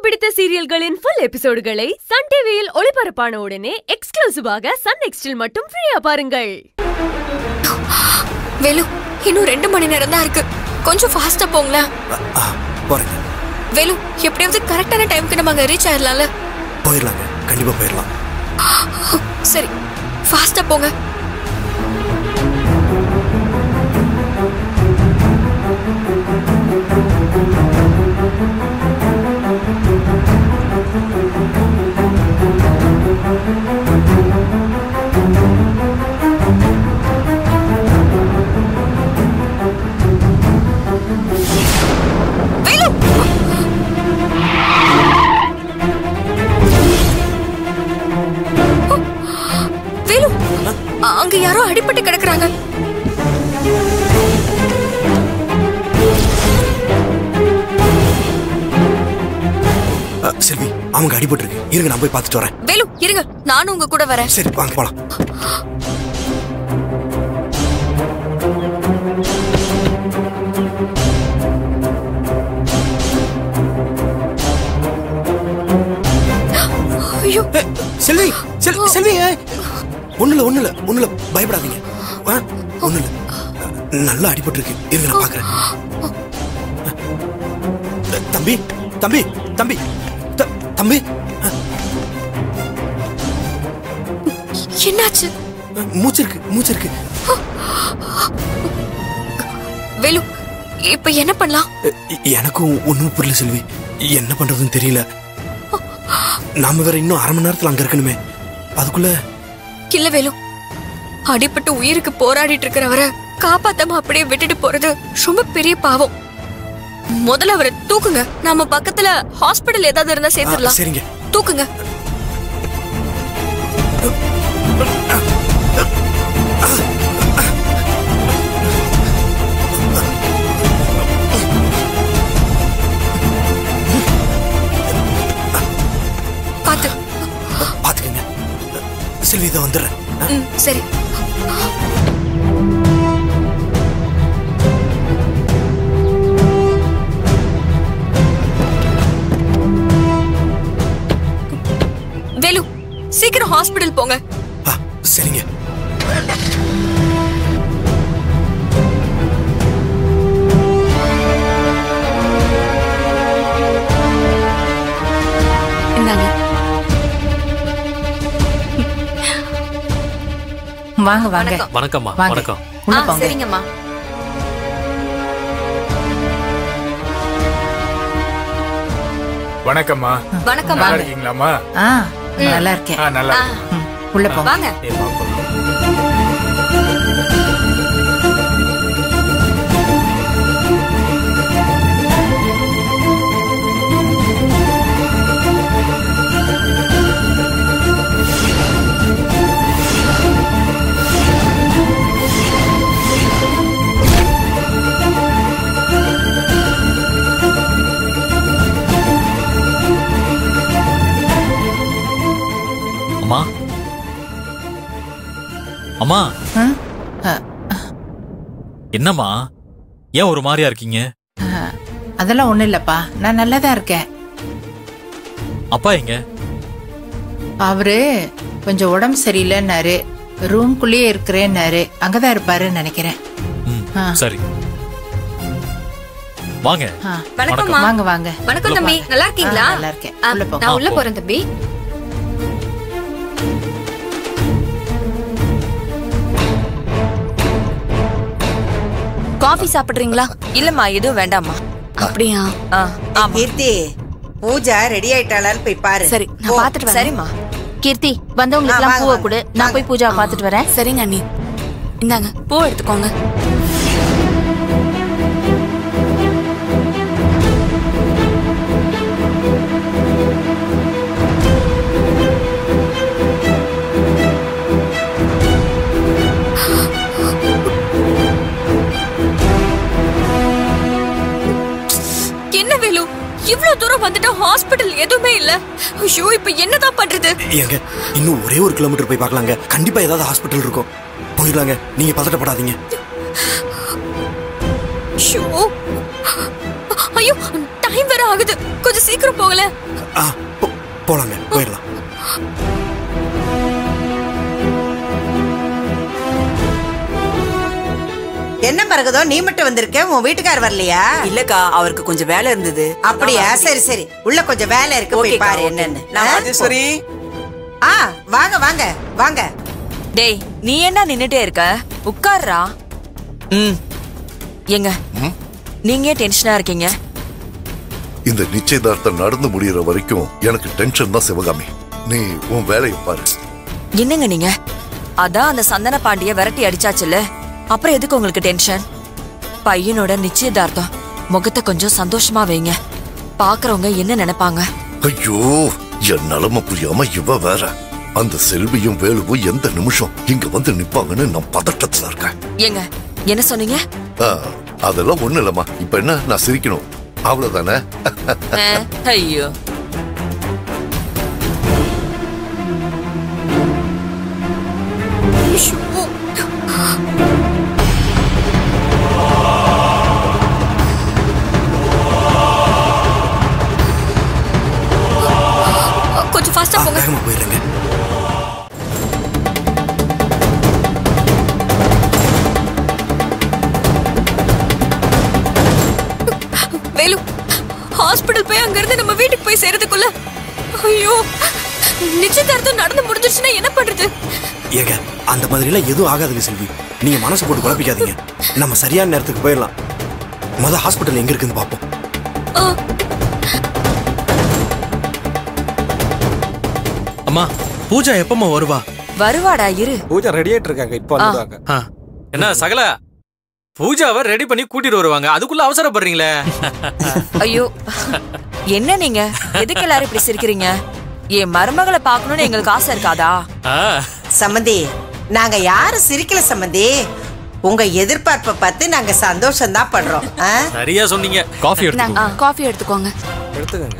பிடித்த சீரியல்களின் full எபிசோடுகளை Sun டிவியில் ஒளிபரப்பான உடனே எக்ஸ்க்ளூசிவாக சன் நெக்ஸ்டில் மட்டும் ஃப்ரீயா பாருங்கள். வேலு, இன்னும் 2 மணி நேரம் தான் இருக்கு. கொஞ்சம் ஃபாஸ்டா போங்களா. போறேங்க. வேலு, எப்படியாவது கரெக்டான டைம்க்கு நம்ம அங்க ரீச் ஆயிரலாம்ல? போயிடலாங்க, கண்டிப்பா போயிடலாம். சரி, ஃபாஸ்டா போங்க. அங்க யாரோ அடிபட்டு கிடக்குறாங்க. செல்வி, அவங்க அடிபட்டு இருக்கு. இருங்க, நான் போய் பார்த்துட்டு வரேன். வேலு, இருங்க, நானும் உங்க கூட வரேன். சரி, வாங்க போலாம். ஐயோ செல்வி, செல்வி, ஒண்ணுல பயப்படாதீங்க. ஒண்ணுல நல்லா அடிபட்டு இருக்கு. இருங்க, நான் பாக்குறேன். தம்பி தம்பி தம்பி தம்பி, என்னாச்சு? மூச்சு இருக்கு. வேலு, இப்ப என்ன பண்ணலாம்? எனக்கும் ஒண்ணும் புரியல செல்வி. என்ன பண்றதுன்னு தெரியல. நாம வேற இன்னும் 1/2 மணி நேரத்துல அங்க இருக்கணுமே. அதுக்குள்ள இல்ல வேலு, அடிபட்டு உயிருக்கு போராடிட்டு இருக்கிறவரை காப்பாத்தாம அப்படியே விட்டுட்டு போறது ரொம்ப பெரிய பாவம். முதல்ல அவரை தூக்குங்க. நாம பக்கத்துல ஹாஸ்பிடல் ஏதாவது இருந்தா சேர்த்துடலாம். சரிங்க, தூக்குங்க. பாத்துக்கங்க செல்வி, இதை வந்துடுறேன். சரி. வேலு, சீக்கிரம் ஹாஸ்பிடல் போங்க. சரிங்க. வாங்க வாங்க. வணக்கம்மா. வணக்கம். சரிங்கம்மா. வணக்கம்மா. வணக்கம். நல்லா இருக்கீங்களாம்மா? நல்லா இருக்கேன். நல்லா உள்ள போ. வாங்க. அம்மா, அம்மா, என்னம்மா, ஏன் ஒரு மாதிரியா இருக்கீங்க? அதெல்லாம் ஒண்ணு இல்லப்பா, நான் நல்லாதான் இருக்கேன். அப்பா எங்க? அவரு கொஞ்சம் உடம்பு சரியில்லைன்னாரு, ரூம்குள்ளேயே இருக்கிறேன்னாரு. அங்கதான் இருப்பாருன்னு நினைக்கிறேன். சரி, வாங்க. வணக்கம். வாங்க வாங்க. வணக்கம் தம்பி, நல்லா இருக்கீங்களா? நல்லா இருக்கேன். நான் உள்ள போறேன் தம்பி. காஃபி சாப்பிடுறீங்களா? இல்லம்மா, எதுவும் வேண்டாம்மா. அப்படியா? கீர்த்தி, பூஜா ரெடி ஆயிட்டாளான்னு போய் பாரு. சரி, நான் பாத்துட்டு வரேன். சரிம்மா. கீர்த்தி, வந்தவங்களுக்கு எல்லாம் பூவை கொடு. நான் போய் பூஜாவை பாத்துட்டு வரேன். சரிங்க அண்ணி, இந்தாங்க பூ எடுத்துக்கோங்க. என்ன வேலு, இவ்வளவு தூரம் வந்துட்டு ஹாஸ்பிடல் எதுவுமே இல்ல. ஐயோ, இப்ப என்னதான் பண்றது? ஏங்க, இன்னும் ஒரே 1 கிலோமீட்டர் போய் பார்க்கலாங்க. கண்டிப்பா ஏதாவது ஹாஸ்பிடல் இருக்கும். போயிடலாங்க, நீங்க பதட்டப்படாதீங்க. ஐயோ, டைம் வேற ஆகுது, கொஞ்சம் சீக்கிரம் போகல. போலாங்க, போயிடலாம். என்ன மரகதோ, நீ மட்டும் வந்திருக்க, உன் வீட்டுக்கார் வரலையா? இல்லக்கா, அவருக்கு கொஞ்சம் வேலை இருந்தது. அப்படியா? சரி சரி, உள்ள கொஞ்சம் வேலை இருக்கு, போய் பாரு என்னன்னு. ராஜேஸ்வரி, வாங்க வாங்க வாங்க. டேய், நீ என்ன நின்னுட்டே இருக்க? உட்கார்றா. எங்க நீங்க டென்ஷனா இருக்கீங்க? இந்த நிச்சயதார்த்தம் நடந்து முடியற வரைக்கும் எனக்கு டென்ஷன் தான் சிவகாமி. நீ உன் வேலையை பாரு. என்னங்க நீங்க? அதான் அந்த சந்தன பாண்டிய விரட்டி அடிச்சாச்சுல்ல, அப்புறம் எதுக்கு உங்களுக்கு டென்ஷன்? பையனோட நிச்சயதார்த்தம், முகத்தை கொஞ்சம் சந்தோஷமா வைங்க. பாக்குறவங்க என்ன நினைப்பாங்க? ஐயோ, என் நிலைமை புரியாம இவ வேற. அந்த செல்வியும் வேலுவும் எந்த நிமிஷம் இங்க வந்து நிப்பாங்கன்னு நான் பதட்டத்துல இருக்கேன். ஏங்க என்ன சொன்னீங்க? அதெல்லாம் ஒண்ணு இல்லம்மா. இப்ப என்ன, நான் சிரிக்கணும் அவ்வளவுதானே? ஐயோ, கொஞ்சம் ஃபாஸ்டா போங்க. போயிடுங்க. வேலு, ஹாஸ்பிடல் போய் அங்க இருந்து நம்ம வீட்டுக்கு போய் சேர்றதுக்குள்ள ஐயோ, நிச்சயதார்த்தம் நடந்து முடிஞ்சிருச்சுன்னா என்ன பண்றது? ஏங்க, அந்த மாதிரி எல்லாம் எதுவும் ஆகாதுங்க செல்வி. நீங்க மனசு போட்டு குழப்பிக்காதீங்க. நம்ம சரியான நேரத்துக்கு போயிடலாம். முத ஹாஸ்பிடல் எங்க இருக்குன்னு பாப்போம். அம்மா, பூஜா எப்பமா வருவா? வருவாடா, இரு. பூஜா ரெடி ஆயிட்டு இருக்காங்க, இப்ப வந்துடுவாங்க. என்ன சகல, பூஜாவை ரெடி பண்ணி கூட்டிட்டு வருவாங்க, அதுக்குள்ள அவசரப்படுறீங்களே? ஐயோ, என்ன நீங்க எதுக்கு எல்லாரும் இப்படி சிரிக்கிறீங்க? என் மருமகளை பாக்கணும்னு எங்களுக்கு ஆசை இருக்காதா? சம்மந்தி, நாங்க யாரும் சிரிக்கல சம்மந்தி. உங்க எதிர்பார்ப்பை பார்த்து நாங்க சந்தோஷம் தான் படுறோம். சரியா சொன்னீங்க. காஃபி எடுத்துக்கோங்க. காஃபி எடுத்துக்கோங்க. எடுத்துக்கோங்க.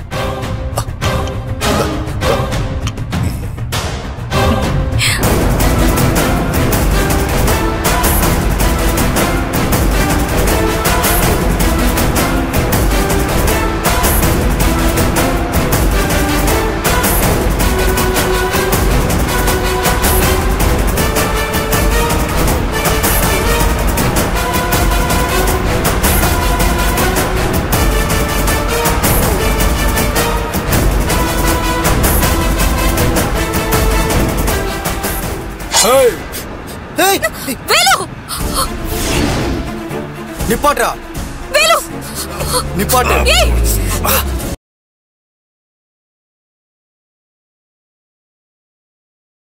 வேலு, நிப்பாட்டா. வேலு, நிப்பாட்டு. ஏய்